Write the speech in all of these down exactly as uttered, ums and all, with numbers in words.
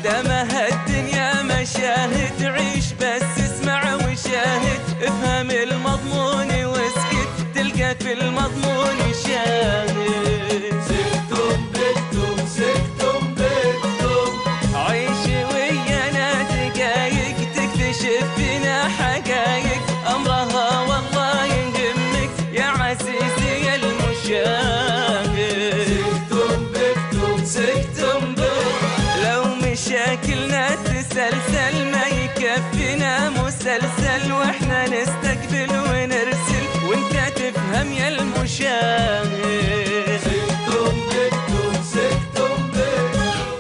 يا ما هالدنيا مشاهد، عيش بس اسمع وشاهد، افهم المضمون واسكت تلقى في المضمون شاهد. سكتم بكتم سكتم بكتم، عيش ويانا دقايق تكتشف فينا حقايق، امرها والله يهمك يا عزيزي يا المشاهد. سكتم بكتم سكتم بكتم، لو مشاكلنا تسلسل ما يكفينا مسلسل، واحنا نستقبل ونرسل وانت تفهم يا المشاهد. سكتم بكتم سكتم بكتم.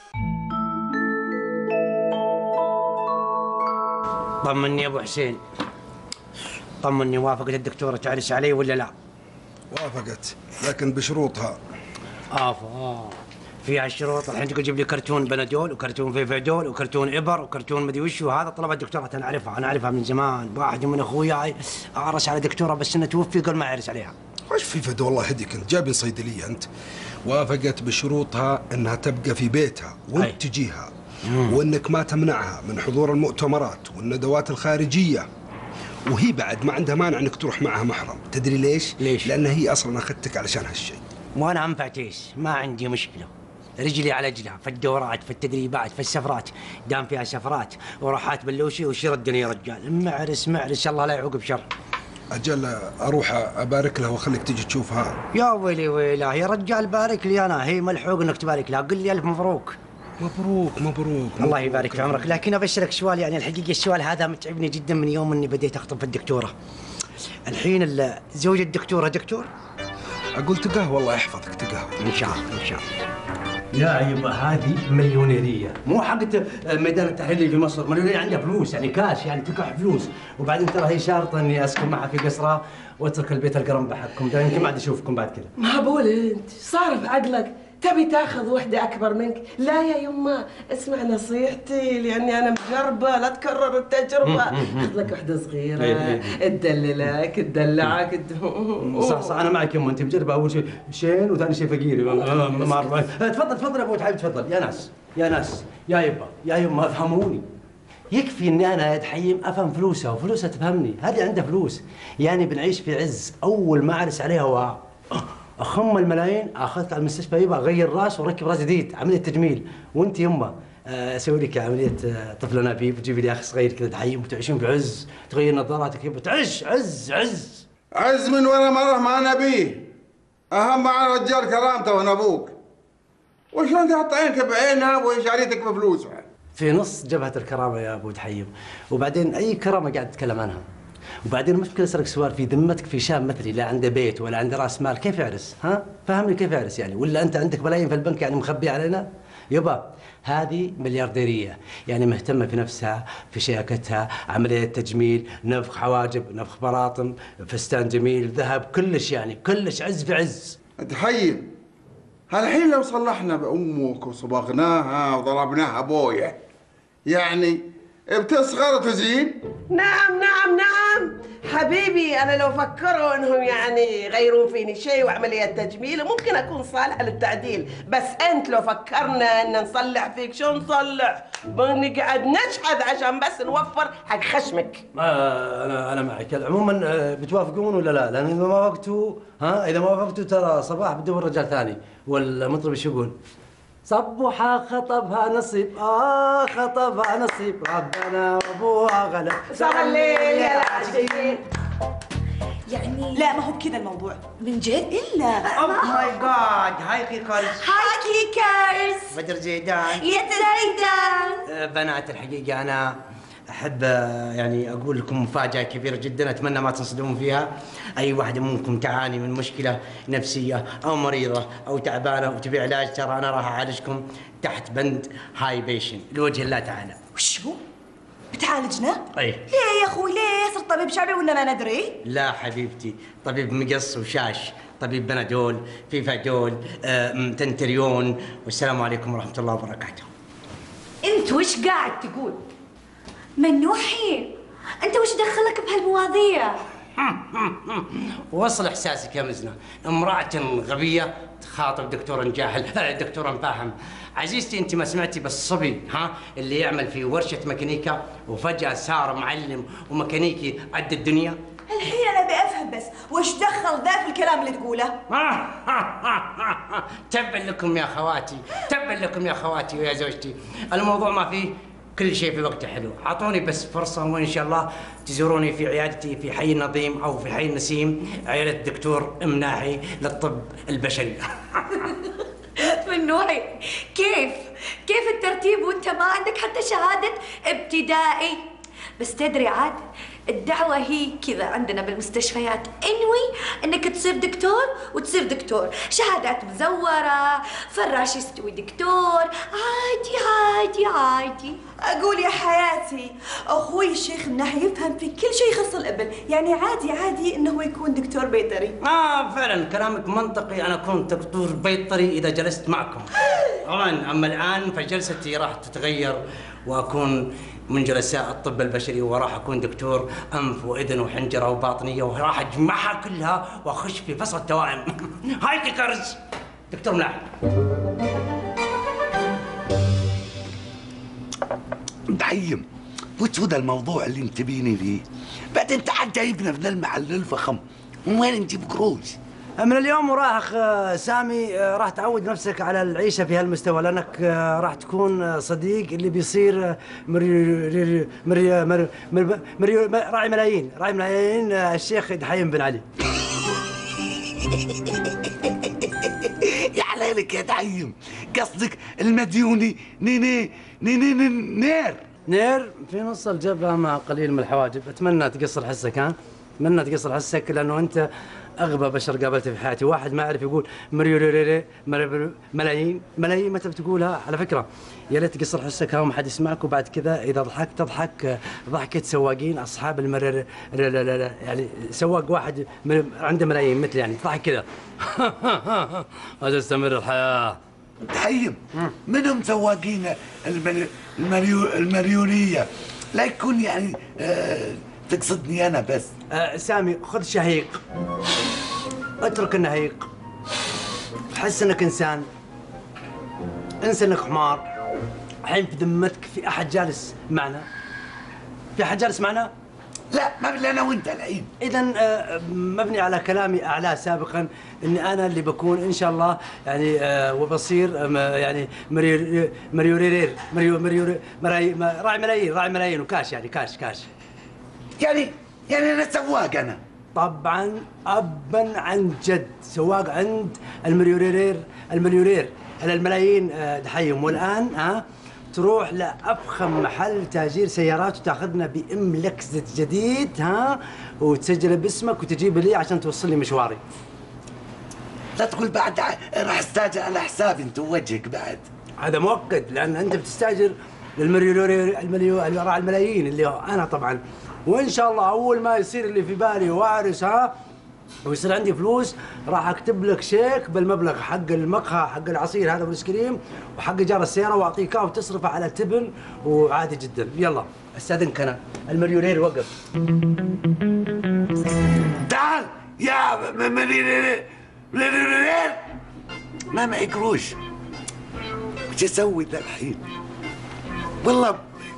طمني يا ابو حسين، طمني، وافقت الدكتوره تعرس علي ولا لا؟ وافقت لكن بشروطها. افا آه. فيها الشروط. الحين تقول جيب لي كرتون بنادول وكرتون فيفيدول وكرتون ابر وكرتون مدري وش، وهذا طلب الدكتوره. انا اعرفها انا اعرفها من زمان. واحد من اخوياي عرس على دكتوره بس انه توفي قبل ما يعرس عليها. وش في فدوى الله يهديك، انت جايب صيدليه انت. وافقت بشروطها انها تبقى في بيتها وانت تجيها، وانك ما تمنعها من حضور المؤتمرات والندوات الخارجيه، وهي بعد ما عندها مانع انك تروح معها محرم. تدري ليش؟ ليش؟ لان هي اصلا اخذتك علشان هالشيء. وانا انفعتيش، ما عندي مشكله، رجلي على رجلها في الدورات في التدريبات في السفرات، دام فيها سفرات وراحات بلوشي وش يردني يا رجال. معرس معرس الله لا يعوقب شر. اجل اروح ابارك لها واخليك تجي تشوفها. يا ويلي ويلاه يا رجال، بارك لي انا، هي ملحوق انك تبارك لها، قل لي الف مبروك. مبروك مبروك الله يبارك في عمرك. لكن ابشرك سؤال، يعني الحقيقه السؤال هذا متعبني جدا من يوم اني بديت اخطب في الدكتوره. الحين زوج الدكتوره دكتور؟ اقول تقهوى الله يحفظك، تقهوى ان شاء الله ان شاء الله. يا يبا هذه مليونيريه، مو حقت ميدان التحرير في مصر، مليونيريه عندها فلوس يعني كاش، يعني تكح فلوس. وبعدين ترى هي شارطه اني اسكن معها في قصرها واترك البيت القرنبه حقكم ده، يمكن ما عاد اشوفكم بعد كذا. معقول انت صارف عقلك تبي تاخذ وحده اكبر منك؟ لا يا يما اسمع نصيحتي لاني انا مجربه، لا تكرر التجربه. خذ لك وحده صغيره تدللك تدلعك. صح صح انا معك يما، انت مجربه اول شيء شين وثاني شيء فقير. ما اعرف. تفضل تفضل يا ابو حبيبي تفضل. يا ناس يا ناس يا يبا يا يما افهموني. يكفي اني انا يا دحيم افهم فلوسها وفلوسها تفهمني. هذه عندها فلوس، يعني بنعيش في عز. اول ما اعرس عليها و اخم الملايين اخذك على المستشفى يبا، اغير راس وركب راس جديد، عمليه تجميل. وانت يما اسوي لك عمليه طفل انابيب وتجيبي لي اخ صغير كذا دحيم وتعيشون بعز، تغير نظاراتك يبا، تعيش عز عز عز من ولا مره ما نبيه. اهم على الرجال كرامته وانا ابوك. وشلون تحط عينك بعينها وهي شاريتك بفلوسها؟ في نص جبهه الكرامه يا ابو دحيم. وبعدين اي كرامه قاعد تتكلم عنها. وبعدين المشكله اسالك سؤال، في ذمتك في شاب مثلي لا عنده بيت ولا عنده راس مال كيف يعرس؟ ها؟ فهمني كيف يعرس يعني؟ ولا انت عندك ملايين في البنك يعني مخبي علينا؟ يبا هذه مليارديريه، يعني مهتمه في نفسها في شياكتها، عمليه تجميل، نفخ حواجب، نفخ براطم، فستان جميل، ذهب، كلش يعني كلش عز في عز. تحيل هالحين لو صلحنا بامك وصبغناها وضربناها بويه يعني بتصغر وتزين؟ نعم نعم نعم حبيبي، انا لو فكروا انهم يعني يغيرون فيني شيء وعمليه تجميل ممكن اكون صالحه للتعديل، بس انت لو فكرنا ان نصلح فيك شو نصلح؟ بنقعد نشحذ عشان بس نوفر حق خشمك. آه انا انا معك. عموما بتوافقون ولا لا؟ لان اذا ما وافقتوا ها اذا ما وافقتوا ترى صباح بدور رجال ثاني. والمطرب ايش يقول؟ صبوحة خطبها نصيب، آه خطبها نصيب، ربنا وأبوها غلب، صار الليل يا العاشقين. يعني لا ما هو بكذا الموضوع من جد إلا. أوه ماي جاد، هاي كيكرز. هاي كيكرز. بدر زيدان. يا زيدان. بنات الحقيقة أنا أحب يعني أقول لكم مفاجأة كبيرة جدا، أتمنى ما تنصدمون فيها. أي واحدة منكم تعاني من مشكلة نفسية أو مريضة أو تعبانة وتبي علاج، ترى أنا راح أعالجكم تحت بند هاي بيشن لوجه الله تعالى. وش هو؟ بتعالجنا؟ أي. ليه يا أخوي ليه؟ صرت طبيب شعبي ولا ما ندري؟ لا حبيبتي، طبيب مقص وشاش، طبيب بنادول، فيفادول، آه، تنتريون، والسلام عليكم ورحمة الله وبركاته. أنت وش قاعد تقول؟ منوحي، أنت وش دخلك بهالمواضيع؟ وصل احساسك يا مزنه، امراه غبيه تخاطب دكتور جاهل، دكتور فاهم. عزيزتي انت ما سمعتي بالصبي ها اللي يعمل في ورشه ميكانيكا وفجاه صار معلم وميكانيكي قد الدنيا؟ الحين انا ابي افهم بس وش دخل ذا في الكلام اللي تقوله؟ تبا لكم يا خواتي، تبا لكم يا خواتي ويا زوجتي، الموضوع ما فيه كل شيء في وقته حلو، اعطوني بس فرصه وان شاء الله تزوروني في عيادتي في حي النظيم او في حي النسيم، عياده الدكتور مناحي للطب البشري. منوحي كيف؟ كيف الترتيب وانت ما عندك حتى شهادة ابتدائي؟ بس تدري عاد الدعوة هي كذا عندنا بالمستشفيات، انوي انك تصير دكتور وتصير دكتور، شهادات مزورة، فراش يستوي دكتور، عادي عادي عادي. اقول يا حياتي اخوي الشيخ مناحي يفهم في كل شيء يخص الابل، يعني عادي عادي انه يكون دكتور بيطري. اه فعلا كلامك منطقي، انا كنت دكتور بيطري اذا جلست معكم. طبعا اما الان فجلستي راح تتغير واكون من جلساء الطب البشري، وراح اكون دكتور انف واذن وحنجره وباطنيه، وراح اجمعها كلها واخش في فصل التوائم. هاي كرز دكتور مناحي. دحيم وش هذا الموضوع اللي انت بيني فيه؟ بعدين انت عاد جايبنا في ذا المحل الفخم، من وين نجيب قروش؟ من اليوم وراح سامي راح تعود نفسك على العيشة في هالمستوى، لأنك راح تكون صديق اللي بيصير مري مري مري مري راعي ملايين، راعي ملايين الشيخ دحيم بن علي. يا حلالك يا دحيم، قصدك المديوني نيني نيني نير نير في نص الجبهة مع قليل من الحواجب. أتمنى تقصر حسك، ها؟ أتمنى تقصر حسك، لأنه أنت أغبى بشر قابلته في حياتي، واحد ما يعرف يقول مريوريري ملايين ملايين. متى بتقولها؟ على فكرة يا ريت تقصر حسك، ها، ما حد يسمعك، وبعد كذا إذا ضحكت تضحك ضحكة سواقين أصحاب المرر، يعني سواق واحد عنده ملايين مثل، يعني تضحك كذا. وتستمر الحياة. دحيم منهم سواقين المريو المريو المريونية، لا يكون يعني آه تقصدني أنا بس. آه سامي خذ شهيق، اترك النهيق، حس انك انسان، انسى انك حمار. الحين في ذمتك في احد جالس معنا؟ في احد جالس معنا؟ لا ما بلا انا وانت الحين. اذا آه مبني على كلامي اعلاه سابقا اني انا اللي بكون ان شاء الله يعني آه وبصير آه يعني مريو مريورير مريو مريو مراي راعي ملايين، راعي ملايين وكاش، يعني كاش كاش. يعني يعني انا سواق انا؟ طبعا ابا عن جد سواق عند المليونير المليونير على الملايين دحيم. والان ها تروح لافخم محل تاجير سيارات وتاخذنا بام لكزة جديد، ها، وتسجل باسمك وتجيب لي عشان توصل لي مشواري. لا تقول بعد راح استاجر على حسابي انت ووجهك بعد. هذا مؤكد، لان انت بتستاجر للمليونير المليون راعي الملايين اللي هو انا طبعا. وان شاء الله اول ما يصير اللي في بالي وارث، ها، ويصير عندي فلوس، راح اكتب لك شيك بالمبلغ حق المقهى حق العصير هذا والايس كريم وحق ايجار السياره، واعطيك اياه وتصرفه على تبن وعادي جدا. يلا استاذنك انا، المليونير وقف. تعال يا مليونير مليونير، ما معي قروش، وش اسوي ذا الحين؟ والله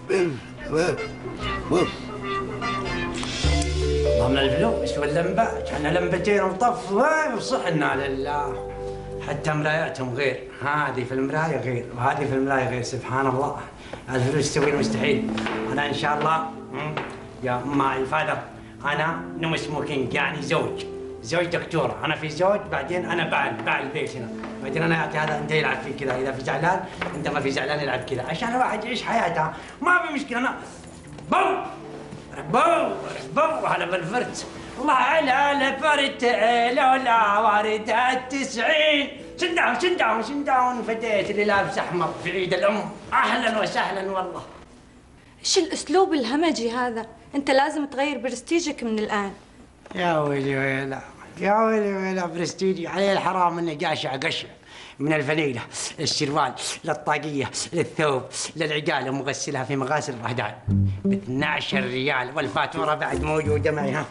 ضمن الفلوس واللمبات، احنا لمبتين وطف وصحنا لله. حتى مراياتهم غير، هذه في المرايه غير وهذه في المرايه غير. سبحان الله، الفلوس تسوي المستحيل. انا ان شاء الله يا ماي فادر انا نو سموكينج، يعني زوج زوج دكتوره. انا في زوج، بعدين انا بعل بعل البيت هنا، بعدين انا اعطي هذا انت يلعب فيه كذا، اذا في زعلان انت ما في زعلان يلعب كذا، عشان الواحد يعيش حياته ما في مشكله. انا بو بو بو على بالفرد، الله على الفرد لولا وارد التسعين. شنداون شنداون شنداون فتيت اللي لابس احمر في عيد الام. اهلا وسهلا والله. ايش الاسلوب الهمجي هذا؟ انت لازم تغير برستيجك من الان. يا ويلي ويلا، يا ويلي ويلي بالاستوديو عليه الحرام انه جاشع قشع من الفنيله، السروال للطاقيه للثوب للعقال ومغسلها في مغاسل الرهدان ب اثني عشر ريال، والفاتوره بعد موجوده معي. ها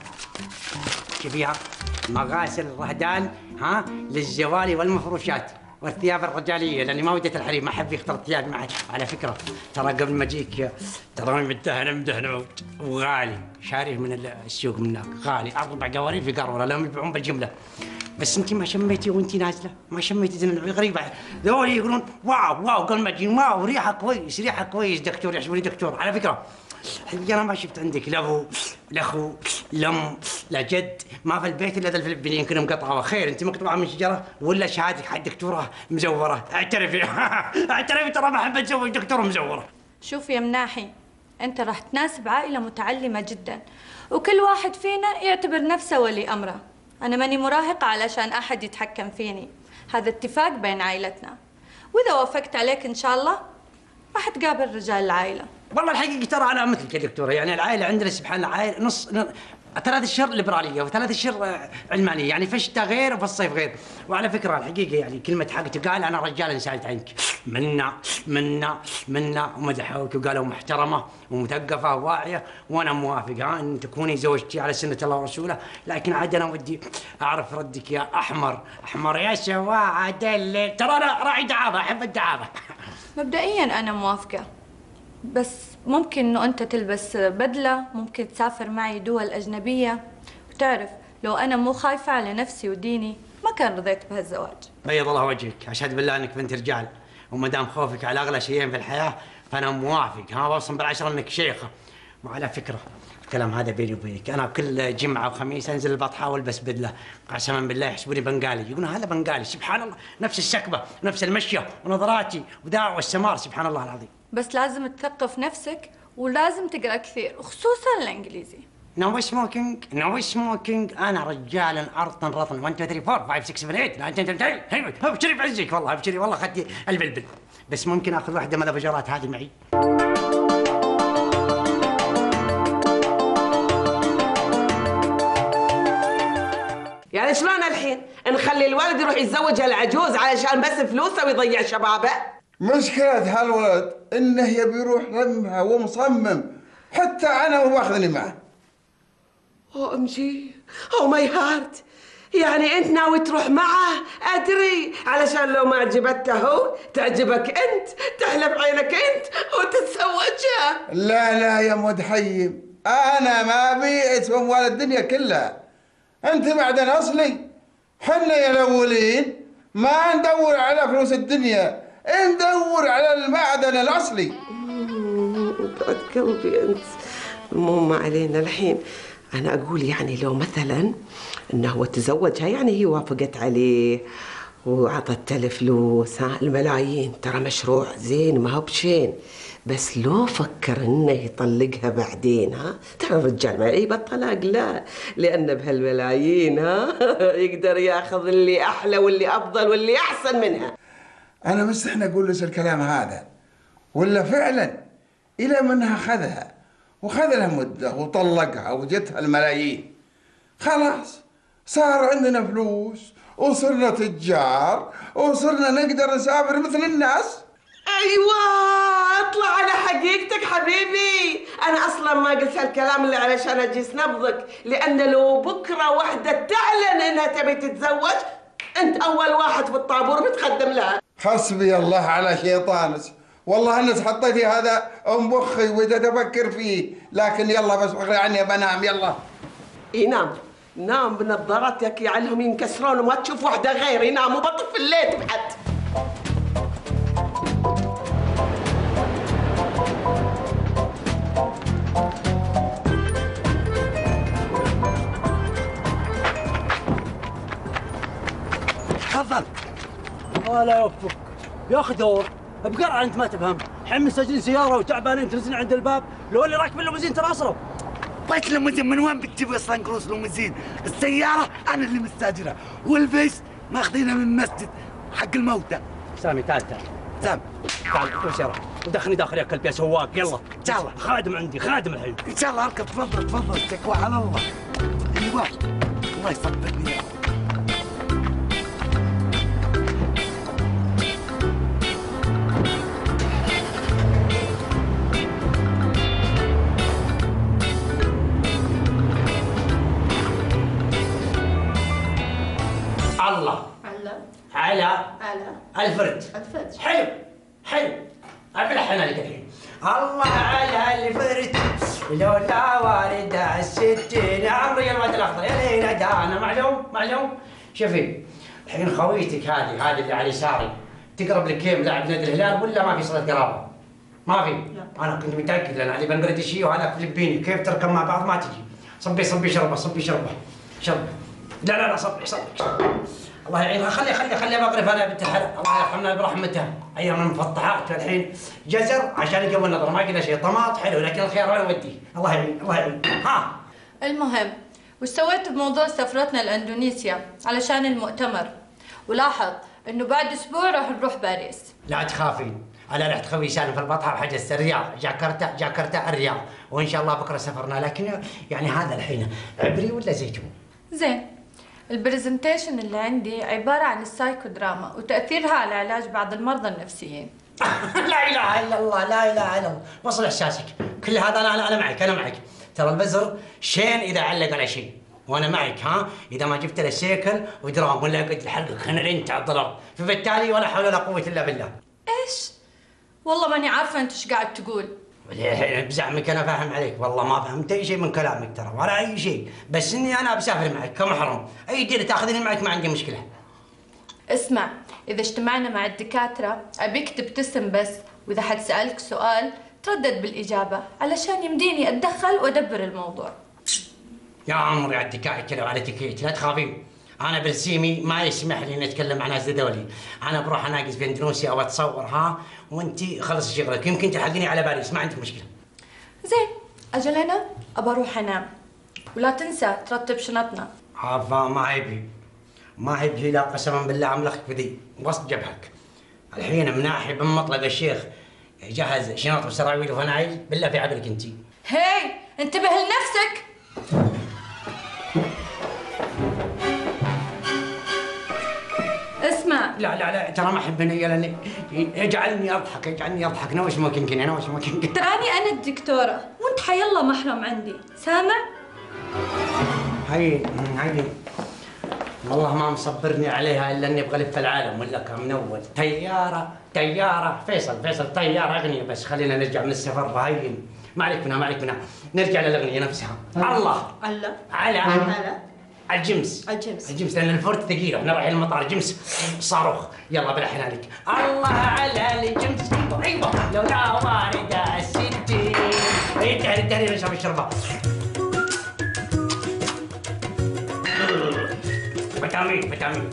شوفيها، مغاسل الرهدان ها للزوالي والمفروشات والثياب الرجاليه، لاني ما وديت الحريم، ما احب يختلط ثيابي معي. على فكره ترى قبل ما اجيك ترى مدهن مدهن وغالي، شاريه من السوق من هناك غالي، اربع قوارير في قاروره لهم يبيعون بالجمله. بس انت ما شميتي وانت نازله، ما شميتي زين غريبه. ذولي يقولون واو واو قبل ما تجي واو ريحه كويس ريحه كويس دكتور، يحسبوني دكتور. على فكره انا ما شفت عندك لا ابو لا اخو لا ام لا جد، ما في البيت الا ذا الفلبينيين يمكن مقطعه. خير انت مقطوعه من شجره ولا شهادتك حق دكتوره مزوره؟ اعترفي اعترفي ترى ما احب اتزوج دكتوره مزوره. شوف يا مناحي، انت راح تناسب عائله متعلمه جدا، وكل واحد فينا يعتبر نفسه ولي امره. انا ماني مراهقه علشان احد يتحكم فيني، هذا اتفاق بين عائلتنا، واذا وافقت عليك ان شاء الله راح تقابل رجال العائله. والله الحقيقه ترى انا مثلك يا دكتوره، يعني العائله عندنا سبحان الله عائله نص ثلاث اشهر ليبراليه وثلاث اشهر علمانيه، يعني في الشتاء غير وفي الصيف غير. وعلى فكره الحقيقه يعني كلمه حق تقال، انا رجال انسالت عنك منا منا منا ومدحوك وقالوا محترمه ومثقفه وواعيه، وانا موافق ها ان تكوني زوجتي على سنه الله ورسوله، لكن عاد انا ودي اعرف ردك يا احمر احمر يا سواعد الليل. ترى انا راعي دعابه، احب الدعابه. مبدئيا انا موافقه، بس ممكن انه انت تلبس بدله، ممكن تسافر معي دول اجنبيه، وتعرف لو انا مو خايفه على نفسي وديني ما كان رضيت بهالزواج. بيض الله وجهك، اشهد بالله انك بنت رجال، وما دام خوفك على اغلى شيئين في الحياه فانا موافق. ها واصم بالعشره انك شيخه. وعلى فكره الكلام هذا بيني وبينك، انا كل جمعه وخميس انزل البطحه والبس بدله، قسما بالله يحسبوني بنغالي، يقولون هذا بنغالي. سبحان الله، نفس السكبه نفس المشيه ونظراتي وداع والسمار، سبحان الله العظيم. بس لازم تثقف نفسك ولازم تقرا كثير، وخصوصا الانجليزي. نو سموكينج نو سموكينج، انا رجال ارطن رطن. واحد اثنين ثلاثة أربعة خمسة ستة سبعة ثمانية تسعة عشرة. ابشري بعزك والله ابشري والله اخذتي البلبل. بس ممكن اخذ واحده من الابجرات هذه معي؟ يعني شلون الحين نخلي الولد يروح يتزوج هالعجوز علشان بس فلوسه ويضيع شبابه؟ مشكلة هالولد انه يبي يروح لمها ومصمم، حتى انا واخذني معه. او ام جي او ماي هارت، يعني انت ناوي تروح معه؟ ادري علشان لو ما عجبته هو تعجبك انت، تحلب عينك انت وتتزوجها. لا لا يا مدحيم، انا ما بيئت اموال الدنيا كلها، انت معدن اصلي. حنا يا الاولين ما ندور على فلوس الدنيا، ندور على المعدن الاصلي. بعد قلبي انت. مو ما علينا الحين، انا اقول يعني لو مثلا انه هو تزوجها، يعني هي وافقت عليه وعطته الفلوس، ها الملايين، ترى مشروع زين ما هو بشين. بس لو فكر انه يطلقها بعدين، ها ترى الرجال ما يعيب الطلاق، لا، لان بهالملايين ها يقدر ياخذ اللي احلى واللي افضل واللي احسن منها. انا مستحنا اقول لك الكلام هذا، ولا فعلا الى منها خذها وخذ لها مده وطلقها وجتها الملايين، خلاص صار عندنا فلوس وصرنا تجار وصرنا نقدر نسافر مثل الناس. ايوه اطلع على حقيقتك حبيبي، انا اصلا ما قلت هالكلام اللي علشان اجيس نبضك، لان لو بكره واحده تعلن انها تبي تتزوج انت اول واحد في الطابور بتقدم لها. حسبي الله على شيطانك، والله انك حطيتي هذا ام مخي واذا افكر فيه، لكن يلا بس اغري عني بنام. يلا اي نام نام بنظاراتك يعلهم ينكسرون وما تشوف واحده غيري، نام وبطف الليل بعد. تفضل. الله يوفقك يا اخي، دور بقرعه انت ما تفهم. الحين مسجلين سياره وتعبانين تنزلين عند الباب، لو اللي راكب الليموزين تناصروا. بيت ليموزين من وين بتجيب اصلا كروس ليموزين؟ السياره انا اللي مستاجرها، والبيس ماخذينها من مسجد حق الموتى. سامي تعال تعال سامي تعال خذ سياره ودخلني داخل يا كلب يا سواق. يلا ان شاء الله خادم عندي خادم الحين ان شاء الله اركب. تفضل تفضل تكوى على الله. ايوه الله يصبرني. على على على الفرد. الفرد. حلو حلو. أبلحن لك الحين. الله على الفرد لولا والد الستين يا عمري الواد الأخضر يا ليلى دانا. معلوم معلوم. شوفي الحين خويتك هذه هذه اللي على يساري تقرب لك كيف لاعب نادي الهلال ولا ما في صلة قرابة؟ ما في؟ لا. أنا كنت متأكد لأن علي بنغلاديشي وهذا فلبيني كيف تركب مع بعض ما تجي. صبي صبي شربه صبي شربه شرب. لا لا لا صبي صبي شرب. الله يعينها. خلي خلي خلي بقرف انا بنت الحلال الله يرحمنا برحمته. ايام المفطحات والحين جزر عشان يقوي النظر ما قلنا شيء. طماط حلو لكن الخيار وين وديه؟ الله يعين الله يعين. ها المهم وش سويت بموضوع سفرتنا لاندونيسيا علشان المؤتمر؟ ولاحظ انه بعد اسبوع راح نروح باريس. لا تخافين انا رحت خوي سالم في البطحه وحجزت الرياض جاكرتا جاكرتا الرياض وان شاء الله بكره سفرنا. لكن يعني هذا الحين عبري ولا زيتون؟ زين. البرزنتيشن اللي عندي عبارة عن السايكو دراما وتأثيرها على علاج بعض المرضى النفسيين. لا إله إلا الله لا إله إلا الله. وصل إحساسك كل هذا. أنا أنا معك أنا معك. ترى البزر شين إذا علق على شيء وأنا معك. ها إذا ما جبت له سيكل ودرام ولا قد الحلقة خنرين على الضرب فبالتالي ولا حول ولا قوة إلا بالله. إيش؟ والله ماني عارفة أنت إيش قاعد تقول. بزعمك انا فاهم عليك والله ما فهمت اي شيء من كلامك ترى ولا اي شيء بس اني انا بسافر معك كمحرم اي ديره تاخذني معك ما عندي مشكله. اسمع اذا اجتمعنا مع الدكاتره ابيك تبتسم بس واذا حد سالك سؤال تردد بالاجابه علشان يمديني اتدخل وادبر الموضوع. يا عمري على الدكاتره وعلى تكيت لا تخافين. انا برسيمي ما يسمح لي اني اتكلم مع ناس دولي. انا بروح اناقز في اندونيسيا او اتصور ها وانت خلص شغلك يمكن تلحقيني على باريس ما عندك مشكله. زين اجل انا ابى اروح انام ولا تنسى ترتب شنطنا. عفا ما عيبي ما عيبي لا قسما بالله عملخك بذي وسط جبهك. الحين مناحي بن مطلق الشيخ جهز شنط وسراويل وفنايل بالله في عقلك انت. هي انتبه لنفسك. اسمع لا لا لا ترى ما احب هي لاني يجعلني اضحك يجعلني اضحك نوش ما كنكن انا وش ما كنكن. تراني انا الدكتوره وانت حيالله محرم عندي سامع؟ هي هي والله ما مصبرني عليها الا اني ابغى الف العالم ولا كم من اول. طياره طياره فيصل فيصل طياره اغنيه بس خلينا نرجع من السفر بهين ما عليك منها ما عليك منها. نرجع للاغنيه نفسها. الله الله على على الجمس الجمس الجمس لان الفورت ثقيله احنا رايحين المطار جمس صاروخ. يلا بلحن عليك. الله على الجمس ايوه لولا وارد الستين. اي دهري دهري نشرب الشربه. فيتامين فيتامين.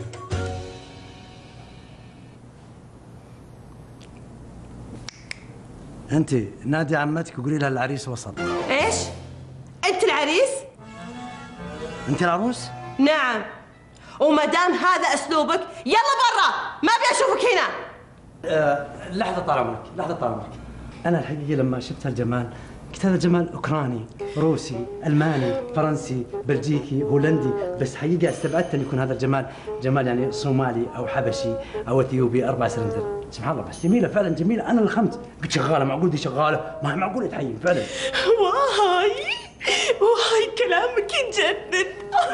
انت نادي عمتك وقولي لها العريس وصل. ايش؟ انت العريس؟ انت العروس؟ نعم. وما دام هذا اسلوبك يلا برا ما ابي اشوفك هنا. أه لحظة طال عمرك لحظة طال عمرك. أنا الحقيقة لما شفت هالجمال قلت هذا جمال أوكراني روسي ألماني فرنسي بلجيكي هولندي بس حقيقة استبعدت أن يكون هذا الجمال جمال يعني صومالي أو حبشي أو أثيوبي أربع سلندر. سبحان الله بس جميلة فعلا جميلة. أنا الخمت قلت شغالة معقول دي شغالة ما هي معقولة تحيي فعلا. واي واي كلامك يجنن.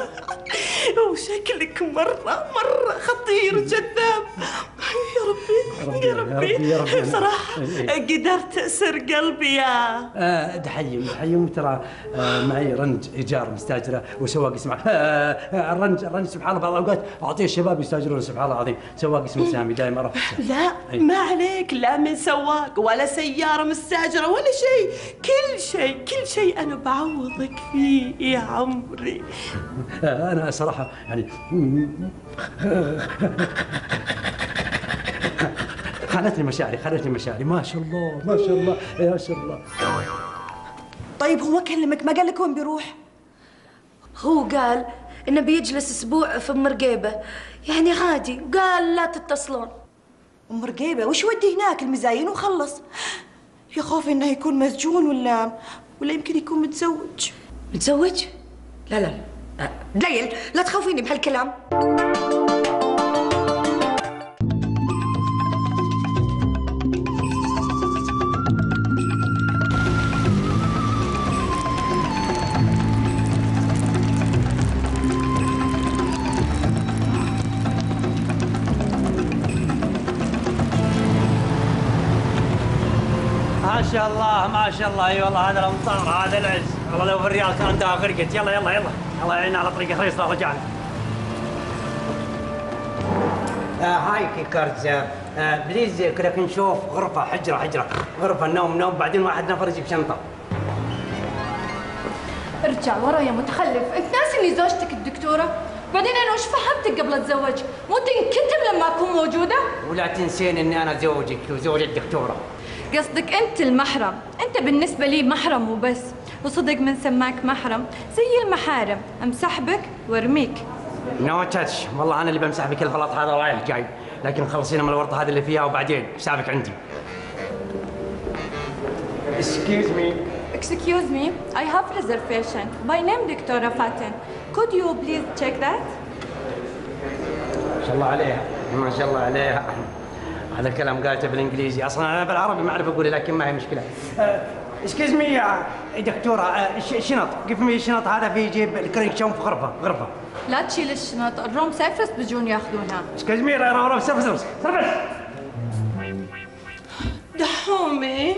وشكلك مرة مرة خطير جذاب. يا ربي يا ربي, يا ربي, يا ربي صراحة قدرت أسر قلبي يا آه دحيم دحيم ترى آه معي رنج إيجار مستاجرة وسواق اسمه آه الرنج الرنج سبحان الله بعض الأوقات أعطيه الشباب يستاجرون سبحان الله العظيم. سواق اسمه سامي دائما أروح. لا أي. ما عليك لا من سواق ولا سيارة مستاجرة ولا شيء. كل شيء كل شيء أنا بعوضك فيه يا عمري. آه أنا صراحة يعني خانتني مشاعري خانتني مشاعري ما شاء الله ما شاء الله يا شاء الله. طيب هو كلمك ما قال لك وين بيروح؟ هو قال انه بيجلس اسبوع في ام رقيبه يعني عادي وقال لا تتصلون. ام رقيبه وش ودي هناك المزاين وخلص. يا خوفي انه يكون مسجون ولا ولا يمكن يكون متزوج. متزوج؟ لا لا لا ليل لا تخوفيني بهالكلام. ما شاء الله ما شاء الله. اي والله هذا الامطار هذا العز، والله لو في الريال كان عندها غرقت. يلا يلا يلا الله يعيننا على طريق اليسرى رجعنا. هاي كيكرز، بليز كنا نشوف غرفة حجرة حجرة، غرفة نوم نوم، بعدين واحد نفر يجيب شنطة. ارجع ورا يا متخلف، انت ناسي اني زوجتك الدكتورة؟ بعدين انا وش فهمتك قبل اتزوج؟ مو تنكتب لما اكون موجودة؟ ولا تنسين اني انا زوجك وزوج الدكتورة. قصدك انت المحرم، انت بالنسبة لي محرم وبس، وصدق من سماك محرم زي المحارم، امسحبك وارميك. نو تاتش، والله انا اللي بمسح بك الغلط هذا رايح جاي، لكن خلصينا من الورطة هذه اللي فيها وبعدين حسابك عندي. Excuse me. Excuse me, I have reservation. My name دكتورة فاتن. Could you please check that? ما شاء الله عليها، ما شاء الله عليها. هذا الكلام قالته بالانجليزي، اصلا انا بالعربي ما اعرف اقوله لكن ما هي مشكلة. Excuse me يا دكتورة، شنط، قف لي الشنط هذا في جيب الكريكشن في غرفة غرفة. لا تشيل الشنط، الروم سيرفس بيجون ياخذونها. Excuse me روم سيرفس سيرفس. دحومي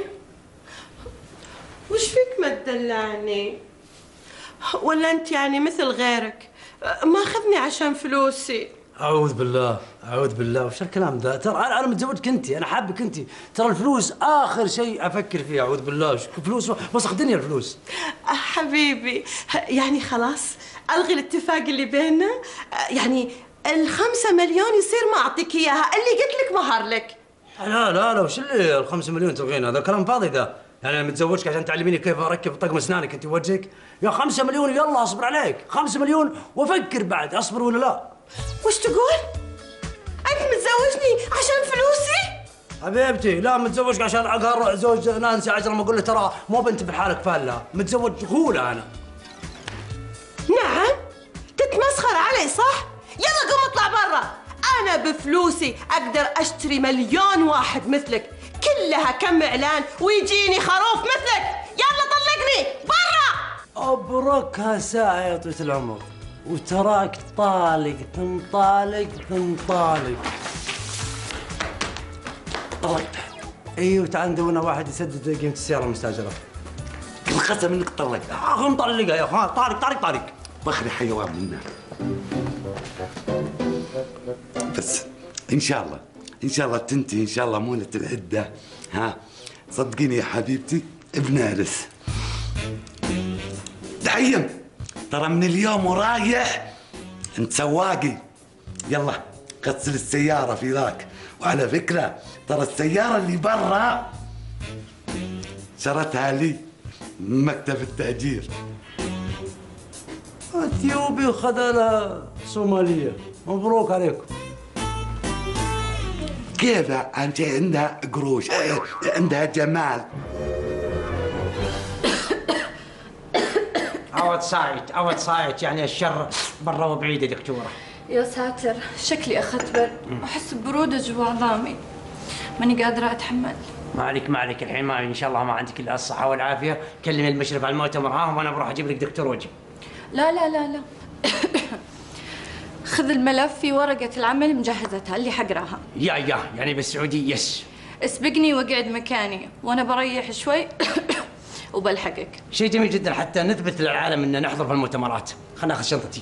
وش فيك ما تدلعني؟ ولا انت يعني مثل غيرك ما اخذني عشان فلوسي؟ اعوذ بالله اعوذ بالله، وش الكلام ذا؟ ترى انا انا متزوجك انت، انا حابك انت، ترى الفلوس اخر شيء افكر فيه. اعوذ بالله، فلوس وسخ دنيا الفلوس. حبيبي يعني خلاص الغي الاتفاق اللي بيننا، يعني الخمسة مليون يصير ما اعطيك اياها اللي قلت لك مهر لك. لا لا لا، وش اللي الخمسة مليون تبغين؟ هذا كلام فاضي ذا. يعني انا متزوجك عشان تعلميني كيف اركب طقم اسنانك انت وجهك؟ يا خمسة مليون يلا اصبر عليك، خمسة مليون وافكر بعد اصبر ولا لا. وش تقول؟ انت متزوجني عشان فلوسي؟ حبيبتي لا، متزوجك عشان اقهر زوج نانسي عجرم، اقول له ترى مو بنت بحالك فالة، متزوج غولة انا. نعم تتمسخر علي صح؟ يلا قوم اطلع برا، انا بفلوسي اقدر اشتري مليون واحد مثلك، كلها كم اعلان ويجيني خروف مثلك. يلا طلقني برا. ابركها ساعة يا طويلة العمر، وتراك طالق تنطالق تنطالق. طلقت. ايوه تعال ندورنا واحد يسدد قيمة السيارة المستأجرة. القسم انك طلقت. اخ مطلقها يا اخوان، طارق طارق طارق. بخري حيوان منا. بس ان شاء الله ان شاء الله تنتهي ان شاء الله مولة العدة. ها صدقيني يا حبيبتي بنارس. دحيم ترى من اليوم ورايح انت سواقي، يلا غسل السيارة في ذاك. وعلى فكرة ترى السيارة اللي برا شرتها لي من مكتب التأجير. اثيوبي وخذها لها صومالية، مبروك عليكم. كيف انت عندها قروش، عندها جمال. اوت سايت اوت سايت، يعني الشر برا وبعيد يا دكتورة. يا ساتر، شكلي اخذت برد، احس برودة جوا عظامي، ماني قادرة اتحمل. ما عليك ما عليك، الحين ما ان شاء الله ما عندك الا الصحة والعافية. كلمي المشرف على المؤتمر ها، وانا بروح اجيب لك دكتور وجه. لا لا لا لا خذ الملف، في ورقة العمل مجهزتها اللي حقراها. يا يا يعني بالسعودي يس. اسبقني واقعد مكاني وانا بريح شوي وبلحقك. شيء جميل جدا حتى نثبت للعالم ان نحضر في المؤتمرات. خلنا ناخذ شنطتي.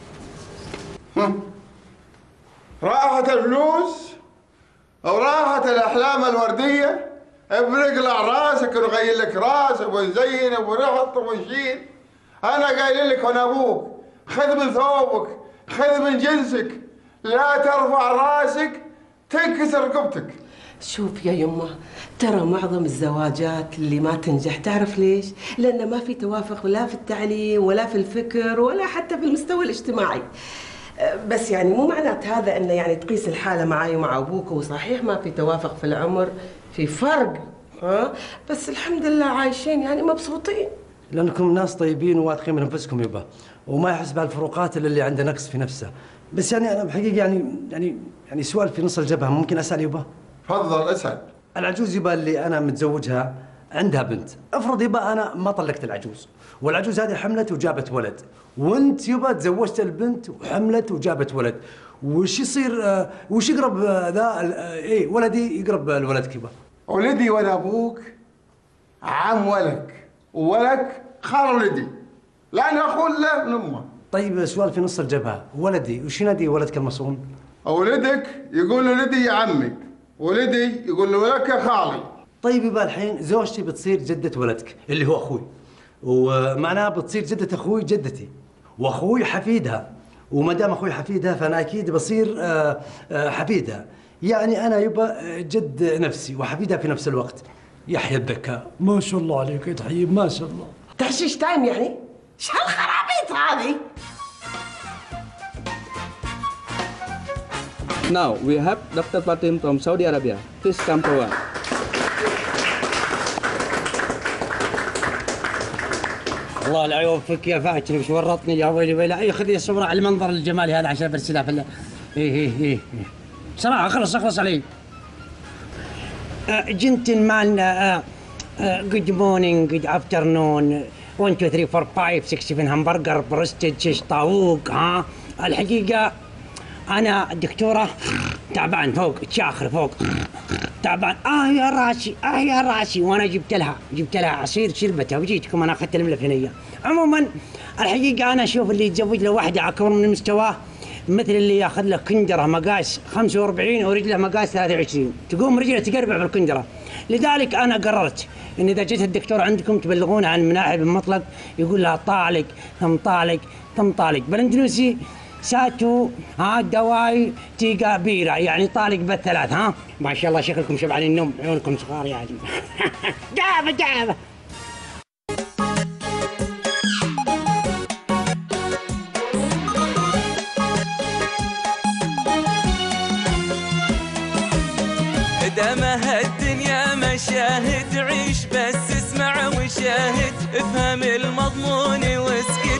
راحت الفلوس او راحت الاحلام الورديه، بنقلع راسك ونغير لك راسك ونزين ونحط ونشيل. انا قايل لك وانا ابوك خذ من ثوبك، خذ من جنسك، لا ترفع راسك تنكسر رقبتك. شوف يا يمه، ترى معظم الزواجات اللي ما تنجح تعرف ليش؟ لأن ما في توافق لا في التعليم ولا في الفكر ولا حتى في المستوى الاجتماعي. بس يعني مو معنات هذا انه يعني تقيس الحالة معي ومع ابوك، وصحيح ما في توافق في العمر، في فرق ها، بس الحمد لله عايشين يعني مبسوطين. لانكم ناس طيبين وواثقين من انفسكم يبا، وما يحس بهالفروقات الا اللي عنده نقص في نفسه. بس يعني انا بحقيقة يعني يعني يعني سؤال في نص الجبهة، ممكن اسال يبا؟ تفضل اسال. العجوز يبا اللي انا متزوجها عندها بنت، افرض يبا انا ما طلقت العجوز، والعجوز هذه حملت وجابت ولد، وانت يبا تزوجت البنت وحملت وجابت ولد، وش يصير آه وش يقرب آه ذا آه ايه ولدي يقرب لولدك يبا؟ ولدي وانا ابوك عم ولك وولك خال ولدي، لأن أخوه له من أمه. طيب سؤال في نص الجبهة، ولدي وش ينادي ولدك المصون؟ ولدك يقول له ولدي يا عمي، ولدي يقول له ولك يا خالي. طيب يبقى الحين زوجتي بتصير جدة ولدك اللي هو أخوي، ومعناها بتصير جدة أخوي جدتي، وأخوي حفيدها، وما دام أخوي حفيدها فأنا أكيد بصير آه، آه، حفيدها، يعني أنا يبقى جد نفسي وحفيدها في نفس الوقت. يحيى الذكاء، ما شاء الله عليك يا طيب، ما شاء الله. تحشيش تايم يعني؟ ايش هالخرابيط هذه؟ Now we have Doctor Fatim from Saudi Arabia. Please come forward. الله لا يوفقك يا فاتن، وش ورطني يا ويلي ويلي. اي خذي صورة على المنظر الجمالي هذا عشان برسلها في ال... ايه ايه ايه بصراحة خلص اخلص علي. جنتلمان، جود مورنينج، جود افترنون، واحد اثنين ثلاثة أربعة خمسة ستة سبعة همبرجر بروستد شيش طاووق. ها الحقيقة أنا الدكتورة تعبان فوق، تشاخر فوق تعبان. آه يا راسي، آه يا راسي. وأنا جبت لها جبت لها عصير شربتها وجيتكم أنا أخذت الملفينية. عموما الحقيقة أنا أشوف اللي يتزوج له واحدة أكبر من مستواه مثل اللي ياخذ له كندرة مقاس خمسة وأربعين ورجله مقاس ثلاثة وعشرين، تقوم رجله تقربع بالكندرة. لذلك أنا قررت إن إذا جت الدكتور عندكم تبلغون عن مناعي بن مطلق يقول لها طالق ثم طالق ثم طالق. بالاندونيسي ساتو ها دواي تيقا بيرا، يعني طالق بالثلاث. ها ما شاء الله شكلكم شبعانين النوم، عيونكم صغار يعني. جابه جابه. دامها الدنيا مشاهد، عيش بس اسمع وشاهد، افهم المضمون واسكت.